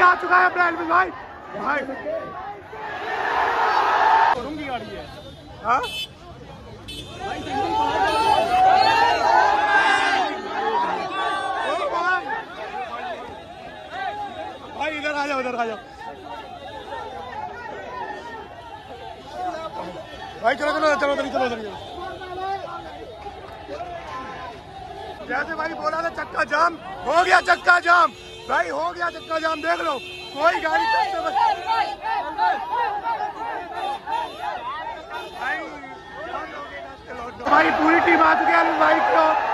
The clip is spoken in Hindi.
आ चुका है अपना एल्विन भाई। भाई शोरूम की गाड़ी है। हाँ भाई इधर आ जाओ, उधर आ जाओ भाई। चलो चलो चलो उधर चलो उधर। जैसे भाई बोला था चक्का जाम हो गया, चक्का जाम भाई हो गया, चक्का जाम देख लो। कोई गाड़ी भाई पूरी टीम आ चुकी है भाई को।